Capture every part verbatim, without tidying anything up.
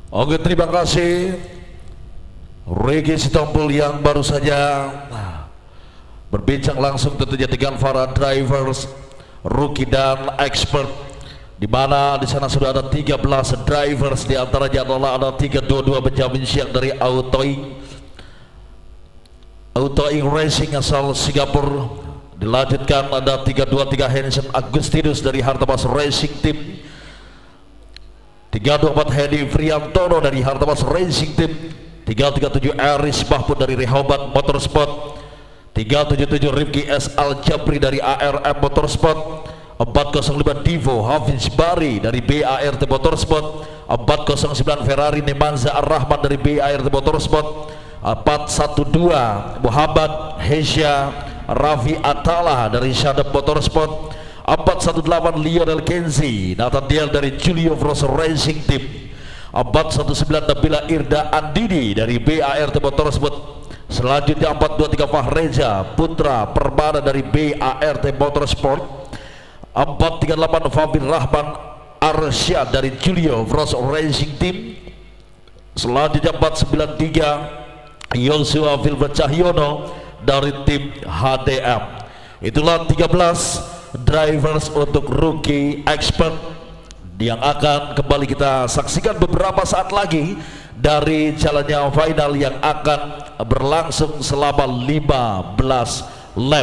Oke, terima kasih Regi Sitompul yang baru saja berbincang langsung tentunya dengan para drivers rookie dan expert, di mana di sana sudah ada tiga belas drivers, di antaranya adalah ada tiga dua dua Benjamin Siang dari Autoing Autoing Racing asal Singapura. Dilanjutkan ada tiga dua tiga Hansen Agustinus dari Hartabas Racing Team, tiga dua empat Hedi Friantono dari Hartabas Racing Team, tiga tiga tujuh Aris Mahmud dari Rehoboth Motorsport, tiga tujuh tujuh Rifki S. Al-Jabri dari A R M Motorsport, empat nol lima Divo Hafiz Bari dari B A R T Motorsport, empat nol sembilan Ferrari Nemanza Ar-Rahman dari B A R T Motorsport, empat satu dua Muhammad Hesya Rafi Atala dari Shadab Motorsport, empat satu delapan Lionel Kenzi Nathaniel dari Julio Frost Racing Team, empat satu sembilan Nabila Irda Andini dari B A R T Motorsport. Selanjutnya empat dua tiga Fahreja Putra Permana dari B A R T Motorsport, empat tiga delapan Fabir Rahman Arsyad dari Julio Frost Racing Team. Selanjutnya empat sembilan tiga Yosua Filbert Cahyono dari tim H D M. Itulah tiga belas drivers untuk rookie expert yang akan kembali kita saksikan beberapa saat lagi dari jalannya final yang akan berlangsung selama lima belas lap.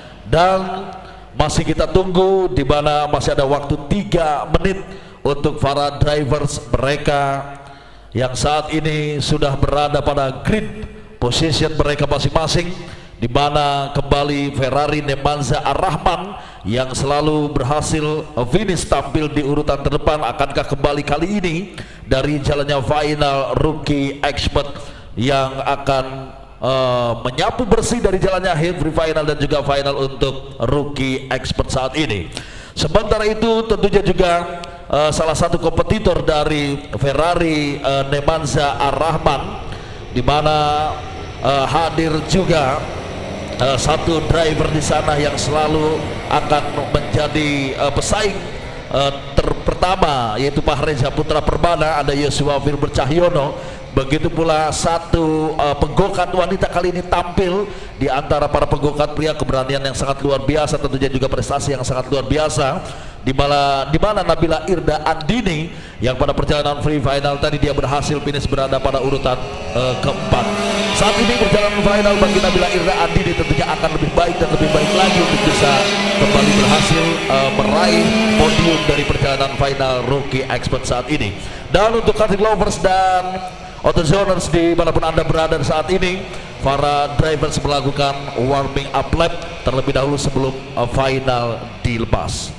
Dan masih kita tunggu, di mana masih ada waktu tiga menit untuk para drivers mereka yang saat ini sudah berada pada grid position mereka masing-masing, di mana kembali Ferrari Nemanza Ar-Rahman yang selalu berhasil finish tampil di urutan terdepan akankah kembali kali ini dari jalannya final rookie expert yang akan uh, menyapu bersih dari jalannya heavy final dan juga final untuk rookie expert saat ini. Sementara itu tentunya juga uh, salah satu kompetitor dari Ferrari uh, Nemanza Ar-Rahman, di mana uh, hadir juga Uh, satu driver di sana yang selalu akan menjadi uh, pesaing uh, terpertama, yaitu Pak Reza Putra Permana, ada Yosua Filbert Cahyono. Begitu pula satu uh, penggokat wanita kali ini tampil di antara para penggokat pria, keberanian yang sangat luar biasa, tentunya juga prestasi yang sangat luar biasa, di mana di mana Nabila Irda Andini yang pada perjalanan free final tadi dia berhasil finish berada pada urutan uh, keempat. Saat ini perjalanan final bagi Nabila Irda Andini tentunya akan lebih baik dan lebih baik lagi untuk bisa kembali berhasil uh, meraih podium dari perjalanan final rookie expert saat ini. Dan untuk karting lovers dan AutoZoners di manapun anda berada saat ini, para drivers melakukan warming up lap terlebih dahulu sebelum uh, final dilepas.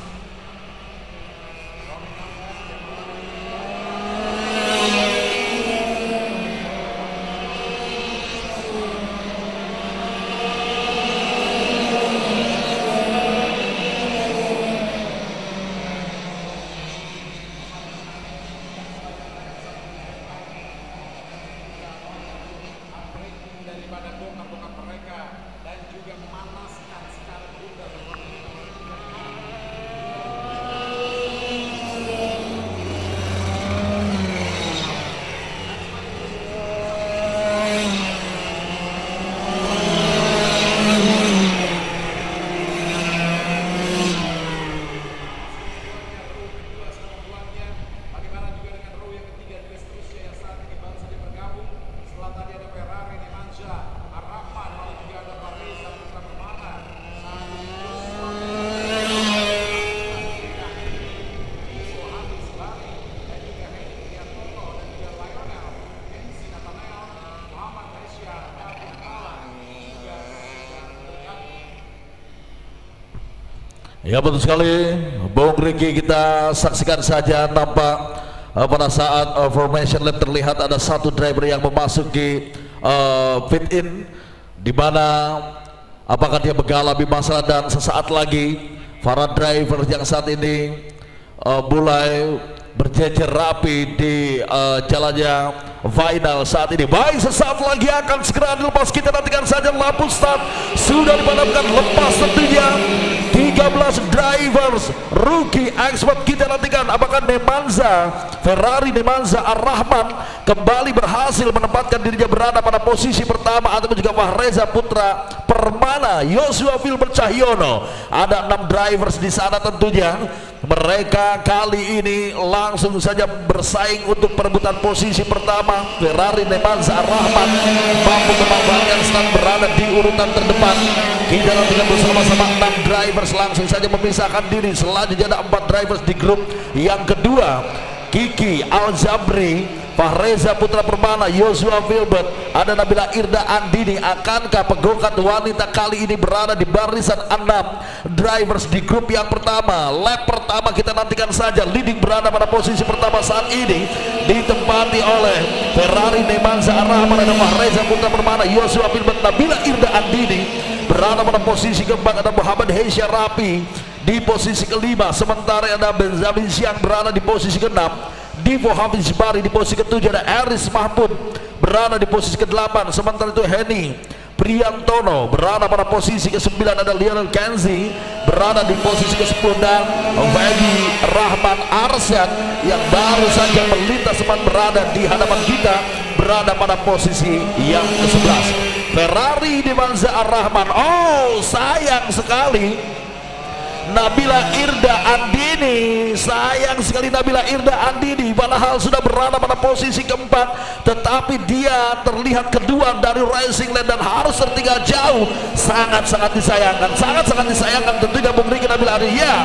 Ya, betul sekali Bung Riki, kita saksikan saja nampak uh, pada saat uh, formation lap terlihat ada satu driver yang memasuki uh, pit in, di mana apakah dia mengalami masalah, dan sesaat lagi para driver yang saat ini uh, mulai berjejer rapi di uh, jalannya final saat ini. Baik, sesaat lagi akan segera dilepas. Kita nantikan saja lampu start sudah dipadamkan, lepas tentunya. Tiga belas drivers rookie expert kita nantikan apakah Nemanza Ferrari Nemanza Ar-Rahman kembali berhasil menempatkan dirinya berada pada posisi pertama, ataupun juga Fahreza Putra Permana, Yosua Wilbert Cahyono. Ada enam drivers di sana tentunya. Mereka kali ini langsung saja bersaing untuk perebutan posisi pertama. Ferrari Nemanza Ar-Rahman mampu mengembangkan stand berada di urutan terdepan. Kita nantikan bersama-sama enam drivers langsung saja memisahkan diri. Selanjutnya ada empat drivers di grup yang kedua. Kiki Al-Jabri, Fahreza Putra Permana, Yosua Wilbert, ada Nabila Irda Andini. Akankah pegokat wanita kali ini berada di barisan enam drivers di grup yang pertama? Lap pertama kita nantikan saja. Leading berada pada posisi pertama saat ini ditempati oleh Ferrari Nemanza Ar-Rahman, ada Fahreza Putra Permana, Yosua Wilbert, Nabila Irda Andini. Berada pada posisi keempat ada Muhammad Hesya Rapi di posisi kelima, sementara ada Benjamin Siang berada di posisi keenam. Divo Hafiz Bari di posisi ketujuh, ada Aris Mahmud berada di posisi kedelapan, sementara itu Henny Priantono berada pada posisi kesembilan, ada Lionel Kenzi berada di posisi kesepuluh, dan Feby Rahman Arsyad yang baru saja melintas sempat berada di hadapan kita berada pada posisi yang kesebelas. Ferrari Nemanza Ar-Rahman, oh sayang sekali Nabila Irda Andini, sayang sekali Nabila Irda Andini, padahal sudah berada pada posisi keempat, tetapi dia terlihat kedua dari racing line dan harus tertinggal jauh. Sangat-sangat disayangkan, sangat-sangat disayangkan tentunya Bung Riki Nabila Andini. Ya,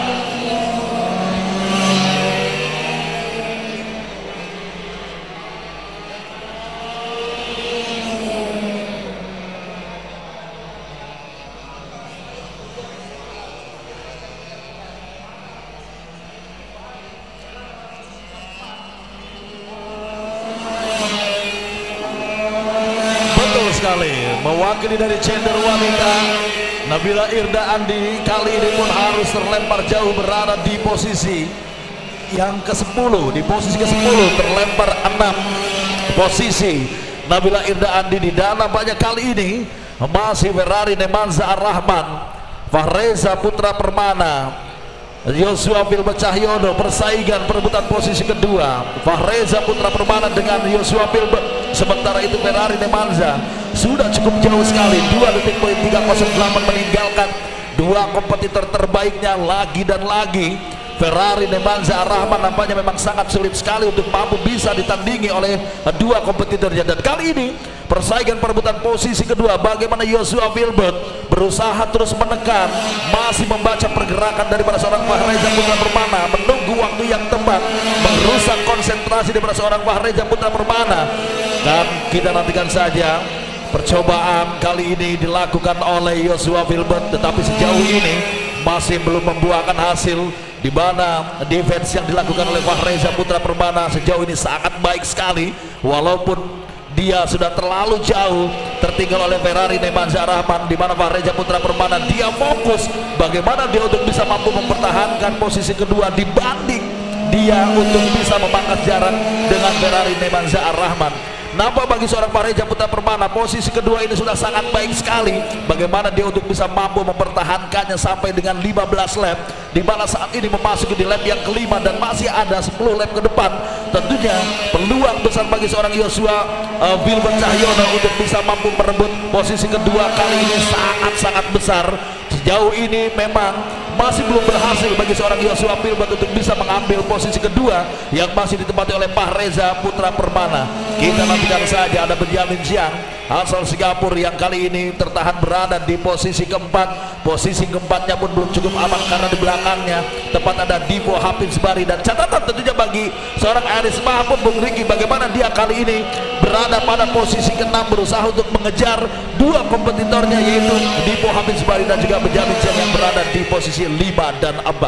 sekali mewakili dari gender wanita, Nabila Irda Andi kali ini pun harus terlempar jauh, berada di posisi yang ke sepuluh. Di posisi ke sepuluh terlempar enam posisi Nabila Irda Andi di dalam. Banyak kali ini masih Ferrari Nemanza Ar-Rahman, Fahreza Putra Permana, Yosua Wilbert Cahyono persaingan perebutan posisi kedua. Fahreza Putra Permana dengan Yosua Wilbert, sementara itu Ferrari Nemanza sudah cukup jauh sekali, dua detik poin tiga nol delapan meninggalkan dua kompetitor terbaiknya lagi dan lagi. Ferrari Nemanza Ar-Rahman nampaknya memang sangat sulit sekali untuk mampu bisa ditandingi oleh dua kompetitornya, dan kali ini persaingan perebutan posisi kedua, bagaimana Yosua Wilbert berusaha terus menekan, masih membaca pergerakan daripada seorang Fahreza Putra Permana, menunggu waktu yang tepat, merusak konsentrasi daripada seorang Fahreza Putra Permana. Dan kita nantikan saja percobaan kali ini dilakukan oleh Yosua Wilbert, tetapi sejauh ini masih belum membuahkan hasil, di mana defense yang dilakukan oleh Fahreza Putra Permana sejauh ini sangat baik sekali, walaupun dia sudah terlalu jauh tertinggal oleh Ferrari Nemanza Ar-Rahman, di mana Fahreza Putra Permana dia fokus bagaimana dia untuk bisa mampu mempertahankan posisi kedua dibanding dia untuk bisa memangkas jarak dengan Ferrari Nemanza Ar-Rahman. Nampak bagi seorang Fahreza Putra Permana posisi kedua ini sudah sangat baik sekali, bagaimana dia untuk bisa mampu mempertahankannya sampai dengan lima belas lap, di mana saat ini memasuki di lap yang kelima dan masih ada sepuluh lap ke depan. Tentunya peluang besar bagi seorang Yosua uh, Wilbert Cahyono untuk bisa mampu merebut posisi kedua kali ini sangat-sangat besar. Sejauh ini memang masih belum berhasil bagi seorang Yosua Wilbert untuk bisa mengambil posisi kedua yang masih ditempati oleh Fahreza Putra Permana. Kita nantikan saja ada Benjamin Siang asal Singapura yang kali ini tertahan berada di posisi keempat. Posisi keempatnya pun belum cukup aman karena di belakangnya tepat ada Divo Hafiz Bari, dan catatan tentunya bagi seorang Aris Mahmud, Bung Riki, bagaimana dia kali ini berada pada posisi keenam berusaha untuk mengejar dua kompetitornya yaitu Divo Hafiz Bari dan juga Benjamin Siang yang berada di posisi lima dan empat.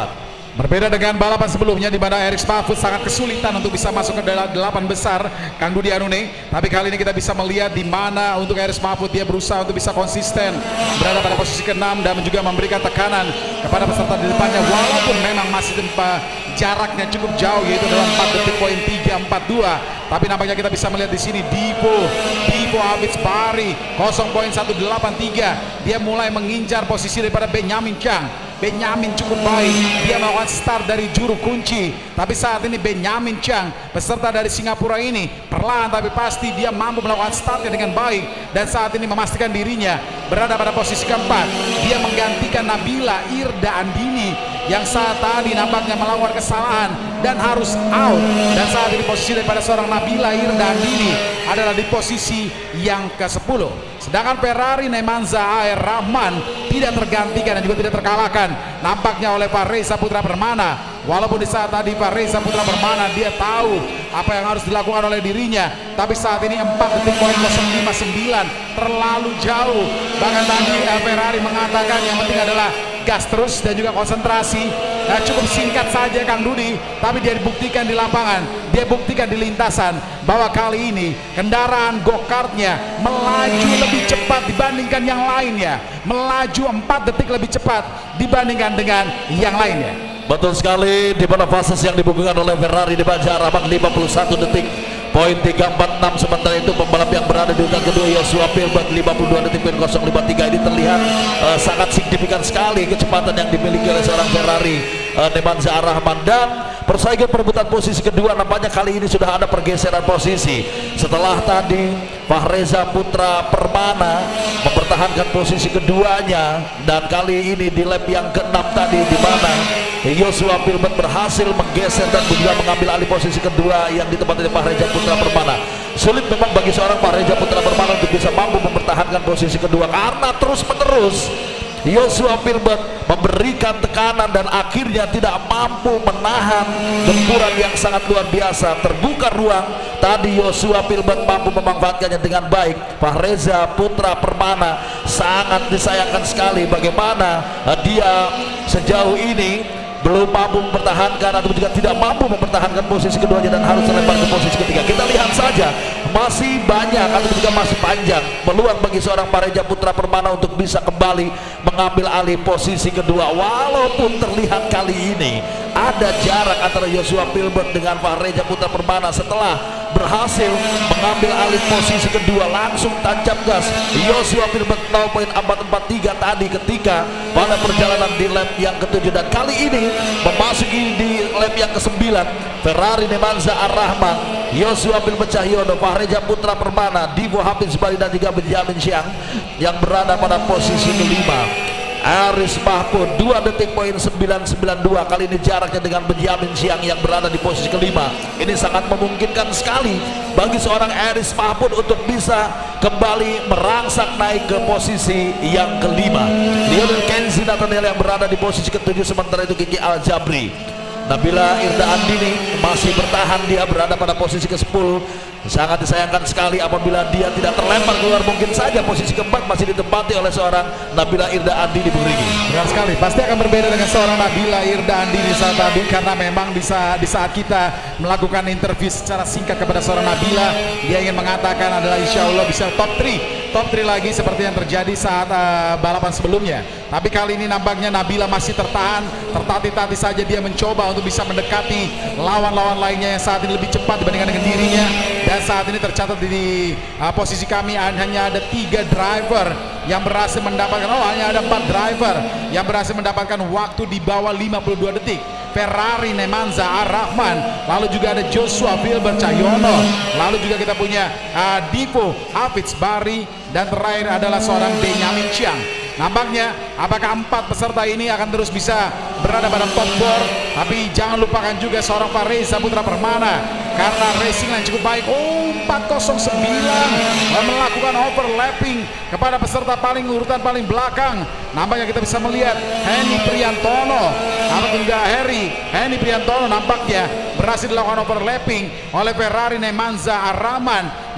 Berbeda dengan balapan sebelumnya di mana Erik Mahfud sangat kesulitan untuk bisa masuk ke dalam delapan besar, Kang Dudi Anune. Tapi kali ini kita bisa melihat di mana untuk Erik Mahfud dia berusaha untuk bisa konsisten berada pada posisi keenam dan juga memberikan tekanan kepada peserta di depannya, walaupun memang masih tempat jaraknya cukup jauh, yaitu dalam empat detik poin tiga empat dua. Tapi nampaknya kita bisa melihat di sini Dipo Dipo Hafiz Bahri nol poin satu delapan tiga. Dia mulai mengincar posisi daripada Benyamin Chang. Benyamin cukup baik, dia melakukan start dari juru kunci, tapi saat ini Benyamin Chang, peserta dari Singapura ini, perlahan tapi pasti dia mampu melakukan startnya dengan baik, dan saat ini memastikan dirinya berada pada posisi keempat. Dia menggantikan Nabila Irda Andini yang saat tadi nampaknya melakukan kesalahan dan harus out, dan saat ini posisi daripada seorang Nabila Irda Andini adalah di posisi yang ke sepuluh. Sedangkan Ferrari Nemanza A R Rahman tidak tergantikan dan juga tidak terkalahkan nampaknya oleh Pak Reza Putra Permana. Walaupun di saat tadi Pak Reza Putra Permana dia tahu apa yang harus dilakukan oleh dirinya, tapi saat ini empat detik poin nol lima sembilan terlalu jauh. Bahkan tadi Ferrari mengatakan yang penting adalah gas terus dan juga konsentrasi. Nah, cukup singkat saja Kang Dudi, tapi dia dibuktikan di lapangan, dia buktikan di lintasan bahwa kali ini kendaraan go-kartnya melaju lebih cepat dibandingkan yang lainnya, melaju empat detik lebih cepat dibandingkan dengan yang lainnya. Betul sekali, di mana fase yang dibukukan oleh Ferrari di Banjarabang lima puluh satu detik poin tiga empat enam. Sementara itu pembalap yang berada di urutan kedua Joshua Pilbert lima puluh dua detik poin nol lima tiga. Ini terlihat uh, sangat signifikan sekali kecepatan yang dimiliki oleh seorang Ferrari uh, Nemanza Rahman. Dan persaingan perebutan posisi kedua nampaknya kali ini sudah ada pergeseran posisi setelah tadi Fahreza Putra Permana mempertahankan posisi keduanya, dan kali ini di lap yang keenam tadi di mana Joshua Pilbert berhasil menggeser dan juga mengambil alih posisi kedua yang ditempati oleh Fahreza Putra Permana. Sulit memang bagi seorang Fahreza Putra Permana untuk bisa mampu mempertahankan posisi kedua karena terus menerus Joshua Pilbert memberikan tekanan dan akhirnya tidak mampu menahan gempuran yang sangat luar biasa. Terbuka ruang, tadi Joshua Pilbert mampu memanfaatkannya dengan baik. Fahreza Putra Permana sangat disayangkan sekali bagaimana dia sejauh ini belum mampu mempertahankan atau juga tidak mampu mempertahankan posisi keduanya dan harus terlempar ke posisi ketiga. Kita lihat saja masih banyak atau juga masih panjang peluang bagi seorang Fahreza Putra Permana untuk bisa kembali mengambil alih posisi kedua, walaupun terlihat kali ini ada jarak antara Joshua Pilbert dengan Fahreza Putra Permana. Setelah berhasil mengambil alih posisi kedua langsung tancap gas Joshua Pilbert nol poin empat empat tiga tadi ketika pada perjalanan di lap yang ketujuh, dan kali ini memasuki di lap yang kesembilan Ferrari Nemanza Ar-Rahman, Joshua Pilbert Cahyono, Fahreza Putra Permana, Dipo Hafiz Bahri dan juga Benyamin Chang yang berada pada posisi kelima. Erik Mahfud dua detik poin sembilan sembilan dua, kali ini jaraknya dengan Benyamin Chang yang berada di posisi kelima. Ini sangat memungkinkan sekali bagi seorang Erik Mahfud untuk bisa kembali merangsek naik ke posisi yang kelima. Lionel Kenzi Nathaniel yang berada di posisi ketujuh, sementara itu Kiki Al Jabri. Nabila Irda Andini masih bertahan, dia berada pada posisi ke sepuluh. Sangat disayangkan sekali apabila dia tidak terlempar keluar. Mungkin saja posisi keempat masih ditempati oleh seorang Nabila Irda Andini, Bung Riki. Benar sekali, pasti akan berbeda dengan seorang Nabila Irda Andini saat tadi, karena memang bisa di saat kita melakukan interview secara singkat kepada seorang Nabila, dia ingin mengatakan adalah insya Allah bisa top tiga top tiga lagi seperti yang terjadi saat uh, balapan sebelumnya. Tapi kali ini nampaknya Nabila masih tertahan, tertati-tati saja dia mencoba untuk bisa mendekati lawan-lawan lainnya yang saat ini lebih cepat dibandingkan dengan dirinya. Dan saat ini tercatat di uh, posisi kami hanya ada tiga driver yang berhasil mendapatkan, oh hanya ada empat driver yang berhasil mendapatkan waktu di bawah lima puluh dua detik. Ferrari Nemanza Ar-Rahman, lalu juga ada Joshua Pilbert Cahyono, lalu juga kita punya uh, Dipo Hafiz Bahri, dan terakhir adalah seorang Benyamin Chang. Nampaknya apakah empat peserta ini akan terus bisa berada pada top empat, tapi jangan lupakan juga seorang Fahreza Putra Permana karena racing yang cukup baik. Oh, empat nol sembilan melakukan overlapping kepada peserta paling urutan paling belakang. Nampaknya kita bisa melihat Henny Priantono atau juga Harry Henny Priantono nampaknya berhasil dilakukan overlapping oleh Ferrari Nemanza Ar-Rahman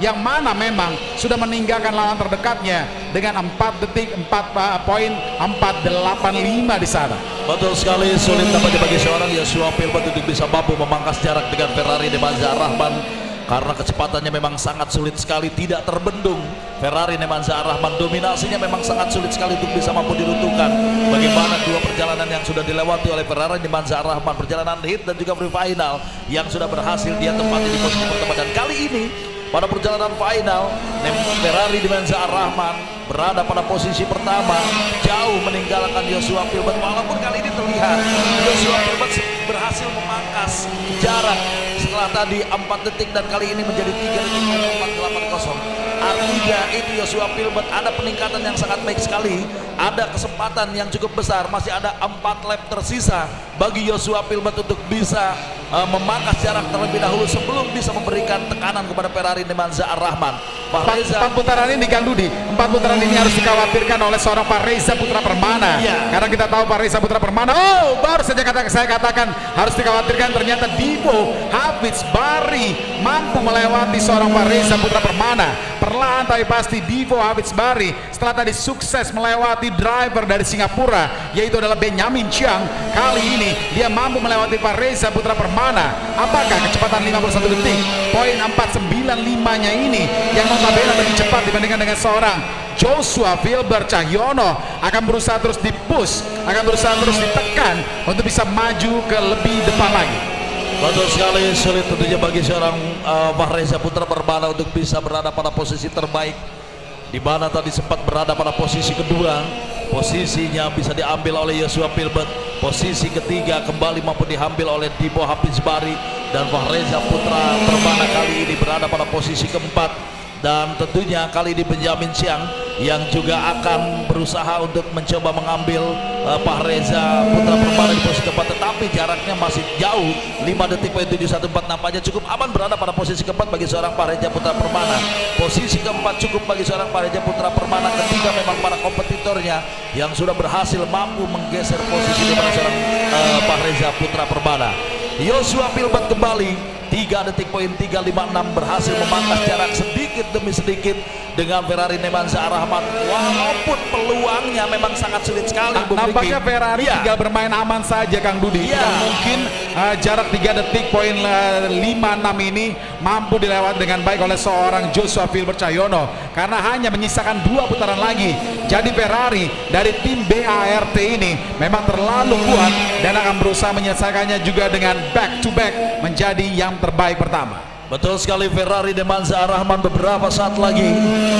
yang mana memang sudah meninggalkan lawan terdekatnya dengan empat detik empat poin empat delapan lima di sana. Betul sekali, sulit tampaknya bagi seorang Joshua Pilbert untuk bisa mampu memangkas jarak dengan Ferrari Nemanja Ar-Rahman karena kecepatannya memang sangat sulit sekali, tidak terbendung. Ferrari Nemanja Ar-Rahman dominasinya memang sangat sulit sekali untuk bisa mampu diruntuhkan. Bagaimana dua perjalanan yang sudah dilewati oleh Ferrari Nemanja Ar-Rahman, perjalanan hit dan juga free final yang sudah berhasil dia tempati di posisi pertama, dan kali ini pada perjalanan final Ferrari Nemanja Ar-Rahman berada pada posisi pertama, jauh meninggalkan Joshua Pilbert. Walaupun kali ini terlihat Joshua Pilbert berhasil memangkas jarak setelah tadi empat detik dan kali ini menjadi tiga detik empat delapan nol. Artinya itu Joshua Pilbert ada peningkatan yang sangat baik sekali, ada kesempatan yang cukup besar, masih ada empat lap tersisa bagi Joshua Pilbert untuk bisa uh, memangkas jarak terlebih dahulu sebelum bisa memberikan tekanan kepada Ferrari Nemanja Ar-Rahman. Pak Reza, empat putaran ini Kang Dudi, empat putaran ini harus dikhawatirkan oleh seorang Pak Reza Putra Permana, ya. Karena kita tahu Pak Reza Putra Permana, oh baru saja kata, saya katakan harus dikhawatirkan, ternyata Divo Hafiz Bari mampu melewati seorang Pak Reza Putra Permana. Perlahan tapi pasti Divo Hafiz Bari setelah tadi sukses melewati driver dari Singapura yaitu adalah Benjamin Chiang, kali ini dia mampu melewati Pak Reza Putra Permana. Apakah kecepatan lima puluh satu detik poin empat sembilan lima nya ini yang notabene lebih cepat dibandingkan dengan seorang Joshua Pilbert Cahyono akan berusaha terus dipush, akan berusaha terus ditekan untuk bisa maju ke lebih depan lagi. Betul sekali, sulit tentunya bagi seorang uh, Pak Reza Putra Permana untuk bisa berada pada posisi terbaik, di mana tadi sempat berada pada posisi kedua, posisinya bisa diambil oleh Joshua Pilbert. Posisi ketiga kembali mampu diambil oleh Divo Hafiz Bari, dan Pak Reza Putra Permana kali ini berada pada posisi keempat. Dan tentunya kali ini Benjamin Chiang yang juga akan berusaha untuk mencoba mengambil uh, Pak Reza Putra Permana di posisi keempat, tetapi jaraknya masih jauh, lima detik poin tujuh satu empat. Nampaknya cukup aman berada pada posisi keempat bagi seorang Pak Reza Putra Permana. Posisi keempat cukup bagi seorang Pak Reza Putra Permana ketika memang para kompetitornya yang sudah berhasil mampu menggeser posisi di mana seorang uh, Pak Reza Putra Permana. Joshua Pilbert kembali tiga detik poin tiga lima enam berhasil memangkas jarak sedikit demi sedikit dengan Ferrari Nemanja Ar-Rahman, walaupun peluangnya memang sangat sulit sekali. Nah, nampaknya Ferrari ya. tinggal bermain aman saja Kang Dudi, ya. Dan mungkin uh, jarak tiga detik poin lima enam ini mampu dilewati dengan baik oleh seorang Joshua Pilbert Cahyono karena hanya menyisakan dua putaran lagi. Jadi Ferrari dari tim B A R T ini memang terlalu kuat dan akan berusaha menyelesaikannya juga dengan back to back menjadi yang terbaik pertama. Betul sekali, Ferrari Nemanja Ar-Rahman beberapa saat lagi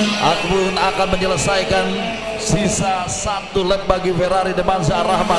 akan akan menyelesaikan sisa satu lap bagi Ferrari Nemanja Ar-Rahman.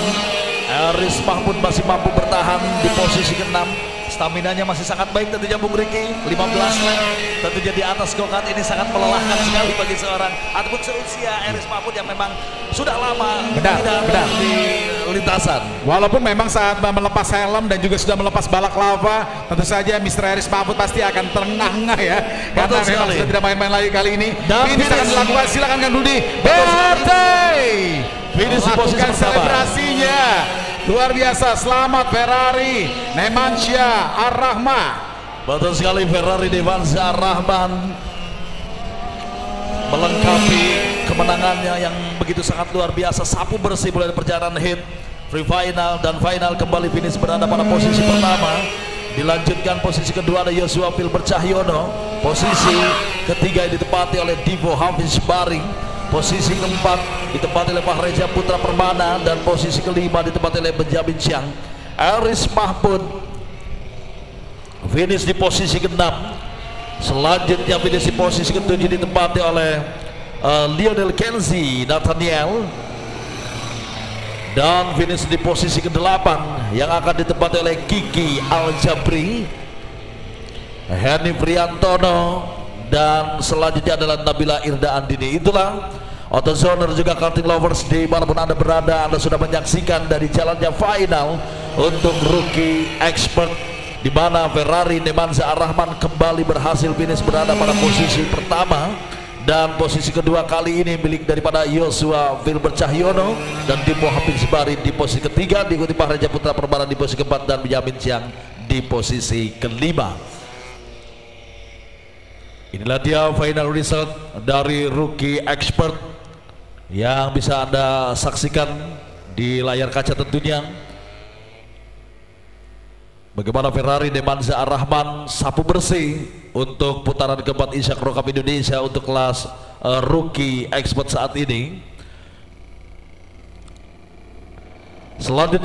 Aris Mahmud masih mampu bertahan di posisi keenam. Staminanya masih sangat baik tentunya Bung Riki, lima belas lap tentunya di atas go-kart ini sangat melelahkan sekali bagi seorang ataupun seusia Aris Mahmud yang memang sudah lama benar, tidak benar. di lintasan. Walaupun memang saat melepas helm dan juga sudah melepas balaklava, tentu saja mister Aris Mahmud pasti akan terengah-engah ya, karena memang sudah tidak main-main lagi kali ini. Dan ini akan dilakukan, silakan Kang Dudi. B R T finish posisi selebrasinya. Luar biasa, selamat Ferrari Nemanja Ar-Rahman. Betul sekali, Ferrari Nemanja Ar-Rahman melengkapi kemenangannya yang begitu sangat luar biasa, sapu bersih mulai perjalanan hit, free final dan final, kembali finish berada pada posisi pertama. Dilanjutkan posisi kedua ada Joshua Pilbert Cahyono, posisi ketiga ditempati oleh Divo Hafiz Bari, posisi keempat ditempati oleh Pak Reza Putra Permana, dan posisi kelima ditempati oleh Benjamin Chiang. Aris Mahmud finish di posisi keenam. Selanjutnya finish di posisi ketujuh ditempati oleh uh, Lionel Kenzie Nathaniel, dan finish di posisi kedelapan yang akan ditempati oleh Kiki Aljabri, Henny Priantono, dan selanjutnya adalah Nabila Irda Andini. Itulah AutoZoner juga karting lovers di manapun Anda berada, Anda sudah menyaksikan dari jalannya final untuk rookie expert, di mana Ferrari Nemanja Ar-Rahman kembali berhasil finish berada pada posisi pertama, dan posisi kedua kali ini milik daripada Joshua Pilbert Cahyono dan Divo Hafiz Bari di posisi ketiga, diikuti Pak Reza Putra Permana di posisi keempat dan Benjamin Chiang di posisi kelima. Inilah dia final result dari Rookie Expert yang bisa Anda saksikan di layar kaca tentunya. Bagaimana Ferrari Demanza Ar-Rahman sapu bersih untuk putaran keempat Ishak Pro Cup Indonesia untuk kelas uh, Rookie Expert saat ini. Selanjutnya